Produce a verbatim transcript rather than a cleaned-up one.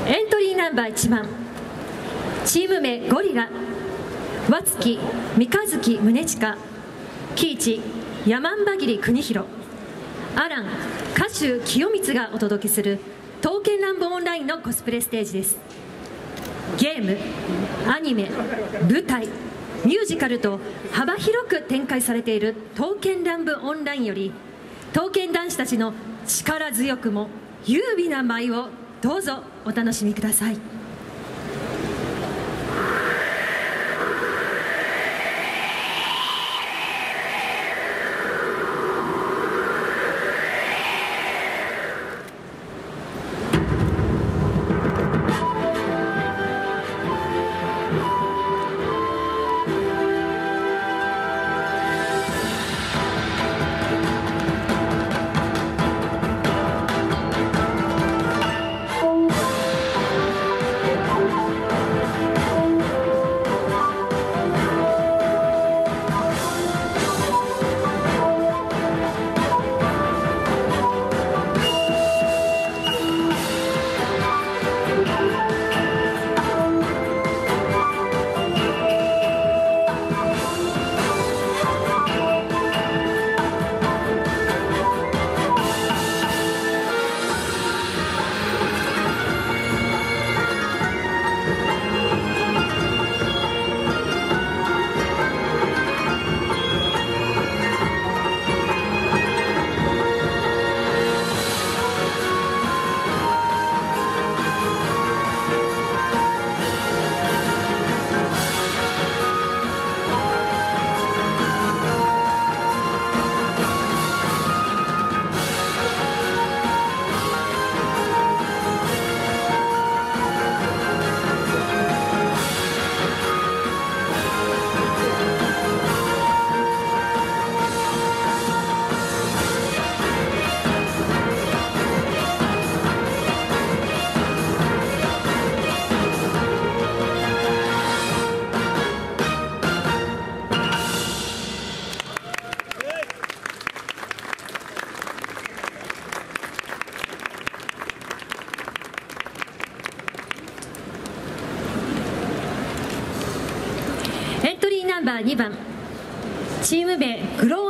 エントリーナンバーいちばん、チーム名ゴリラ、和月三日月宗近、喜一山姥切邦弘、アラン歌手清光がお届けする刀剣乱舞オンラインのコスプレステージです。ゲーム、アニメ、舞台、ミュージカルと幅広く展開されている刀剣乱舞オンラインより、刀剣男子たちの力強くも優美な舞をどうぞお楽しみください。エントリーナンバーにばん、チーム名グロー